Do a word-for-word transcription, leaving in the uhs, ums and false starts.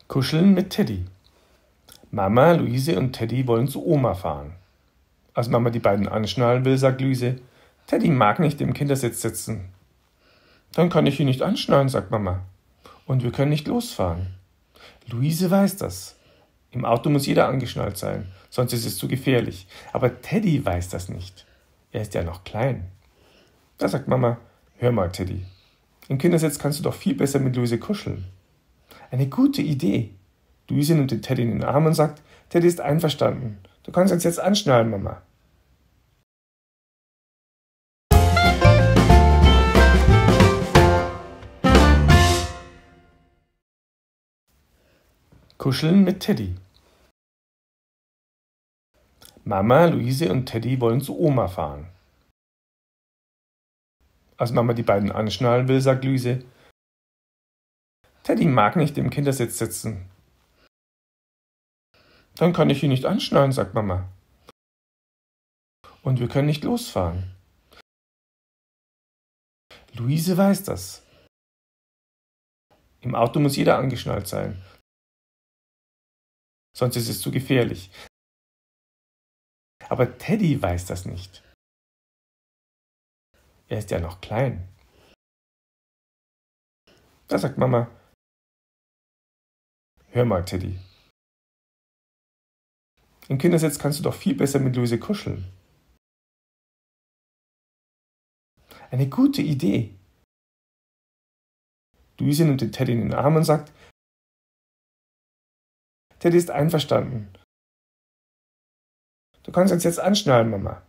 Kuscheln mit Teddy. Mama, Luise und Teddy wollen zu Oma fahren. Als Mama die beiden anschnallen will, sagt Luise, Teddy mag nicht im Kindersitz sitzen. Dann kann ich ihn nicht anschnallen, sagt Mama. Und wir können nicht losfahren. Luise weiß das. Im Auto muss jeder angeschnallt sein, sonst ist es zu gefährlich. Aber Teddy weiß das nicht. Er ist ja noch klein. Da sagt Mama, hör mal, Teddy, im Kindersitz kannst du doch viel besser mit Luise kuscheln. Eine gute Idee. Luise nimmt den Teddy in den Arm und sagt, Teddy ist einverstanden. Du kannst uns jetzt anschnallen, Mama. Kuscheln mit Teddy. Mama, Luise und Teddy wollen zu Oma fahren. Als Mama die beiden anschnallen will, sagt Luise, Teddy mag nicht im Kindersitz sitzen. Dann kann ich ihn nicht anschnallen, sagt Mama. Und wir können nicht losfahren. Luise weiß das. Im Auto muss jeder angeschnallt sein, sonst ist es zu gefährlich. Aber Teddy weiß das nicht. Er ist ja noch klein. Da sagt Mama, hör mal, Teddy, im Kindersitz kannst du doch viel besser mit Luise kuscheln. Eine gute Idee. Luise nimmt den Teddy in den Arm und sagt, Teddy ist einverstanden. Du kannst uns jetzt anschnallen, Mama.